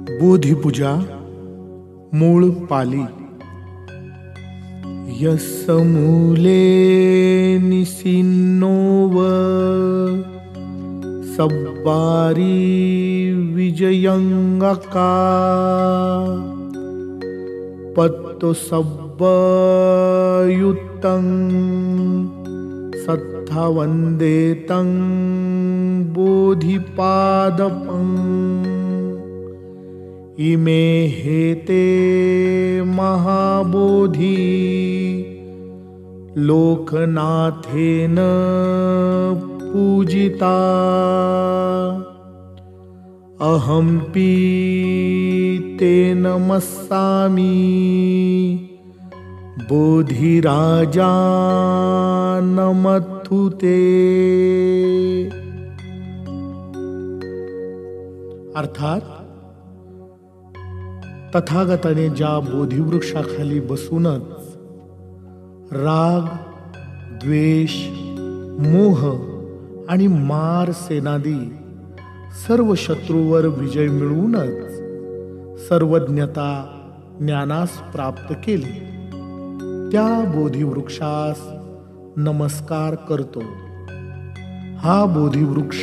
बोधिपूजा मूळ पाली। यस्मूले निसिन्नोव सब्बारी विजयंगका पत्तो सब्बयुत्तं सत्था वंदेतं बोधिपादपं इमे हेते महाबोधी लोकनाथेन पूजिता अहंपि ते नमस्सामि बोधिराजा नमथुते। अर्थात तथागताने ज्या बोधिवृक्षाखाली बसूनच राग, द्वेष, मोह आणि मार सेनादी सर्व शत्रूवर विजय मिळवूनच सर्वज्ञता ज्ञानास प्राप्त केली त्या बोधिवृक्षास नमस्कार करतो। हा बोधिवृक्ष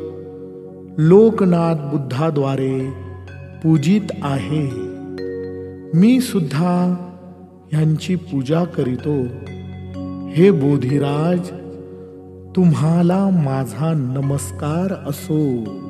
लोकनाथ बुद्धाद्वारे पूजित आहे। मी सुद्धा ह्यांची पूजा करीतो। हे बोधिराज, तुम्हाला माझा नमस्कार असो।